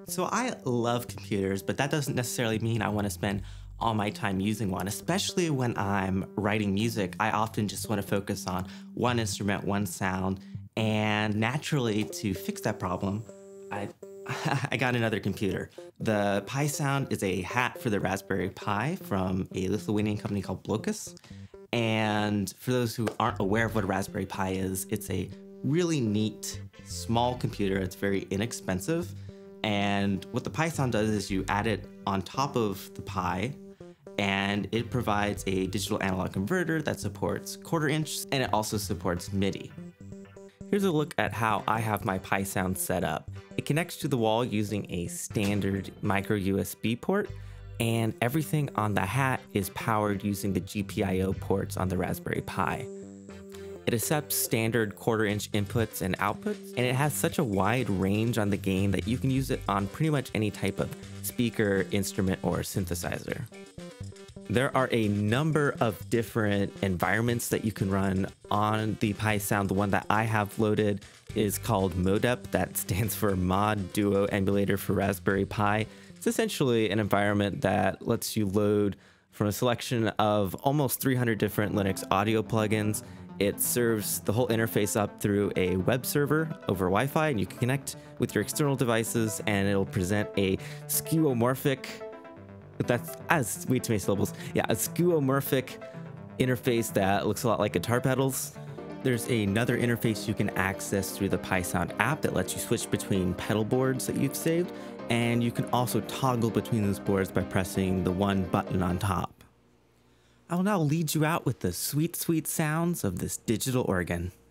So I love computers, but that doesn't necessarily mean I want to spend all my time using one, especially when I'm writing music. I often just want to focus on one instrument, one sound, and naturally to fix that problem, I I got another computer. The Pisound is a hat for the Raspberry Pi from a Lithuanian company called Blocus. And for those who aren't aware of what a Raspberry Pi is, it's a really neat, small computer. It's very inexpensive. And what the Python does is you add it on top of the Pi, and it provides a digital analog converter that supports quarter inch, and it also supports MIDI. Here's a look at how I have my Pysound set up. It connects to the wall using a standard micro USB port, and everything on the hat is powered using the GPIO ports on the Raspberry Pi. It accepts standard quarter-inch inputs and outputs, and it has such a wide range on the gain that you can use it on pretty much any type of speaker, instrument, or synthesizer. There are a number of different environments that you can run on the Pisound. The one that I have loaded is called MODEP. That stands for Mod Duo Emulator for Raspberry Pi. It's essentially an environment that lets you load from a selection of almost 300 different Linux audio plugins. It serves the whole interface up through a web server over Wi-Fi, and you can connect with your external devices, and it'll present a skeuomorphic, that's way too many syllables. Yeah, a skeuomorphic interface that looks a lot like guitar pedals. There's another interface you can access through the Pisound app that lets you switch between pedal boards that you've saved, and you can also toggle between those boards by pressing the one button on top. I will now lead you out with the sweet, sweet sounds of this digital organ.